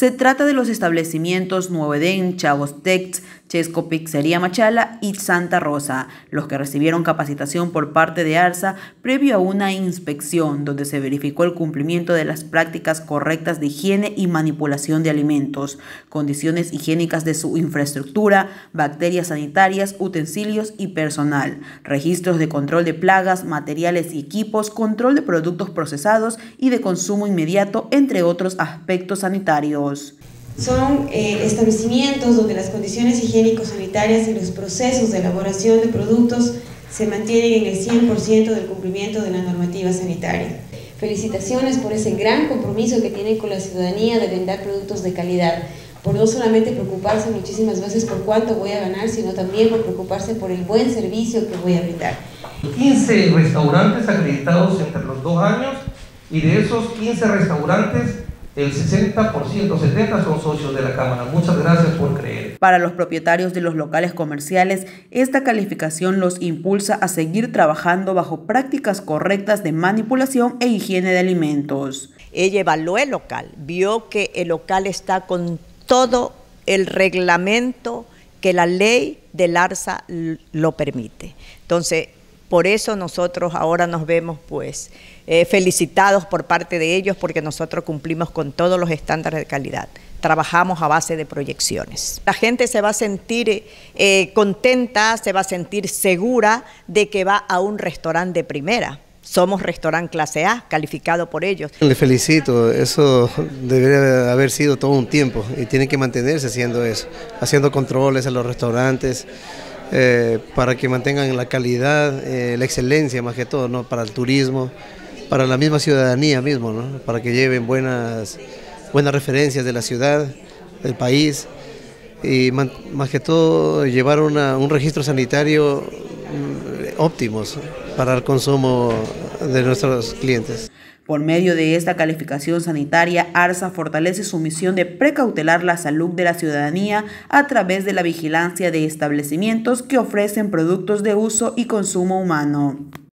Se trata de los establecimientos Nuevo Edén, Chavos Tex, Chesco Pizzería Machala y Santa Rosa, los que recibieron capacitación por parte de ARSA previo a una inspección donde se verificó el cumplimiento de las prácticas correctas de higiene y manipulación de alimentos, condiciones higiénicas de su infraestructura, bacterias sanitarias, utensilios y personal, registros de control de plagas, materiales y equipos, control de productos procesados y de consumo inmediato, entre otros aspectos sanitarios. Son establecimientos donde las condiciones higiénico-sanitarias y los procesos de elaboración de productos se mantienen en el 100% del cumplimiento de la normativa sanitaria. Felicitaciones por ese gran compromiso que tienen con la ciudadanía de brindar productos de calidad, por no solamente preocuparse muchísimas veces por cuánto voy a ganar, sino también por preocuparse por el buen servicio que voy a brindar. 15 restaurantes acreditados entre los 2 años, y de esos 15 restaurantes, el 60%, 70% son socios de la Cámara. Muchas gracias por creer. Para los propietarios de los locales comerciales, esta calificación los impulsa a seguir trabajando bajo prácticas correctas de manipulación e higiene de alimentos. Ella evaluó el local, vio que el local está con todo el reglamento que la ley del ARSA lo permite. Entonces, por eso nosotros ahora nos vemos felicitados por parte de ellos, porque nosotros cumplimos con todos los estándares de calidad. Trabajamos a base de proyecciones. La gente se va a sentir contenta, se va a sentir segura de que va a un restaurante de primera. Somos restaurante clase A, calificado por ellos. Le felicito, eso debería haber sido todo un tiempo y tiene que mantenerse haciendo eso, haciendo controles a los restaurantes, para que mantengan la calidad, la excelencia más que todo, ¿no? Para el turismo, para la misma ciudadanía mismo, ¿no? Para que lleven buenas referencias de la ciudad, del país, y más que todo llevar un registro sanitario óptimos para el consumo de nuestros clientes. Por medio de esta calificación sanitaria, ARSA fortalece su misión de precautelar la salud de la ciudadanía a través de la vigilancia de establecimientos que ofrecen productos de uso y consumo humano.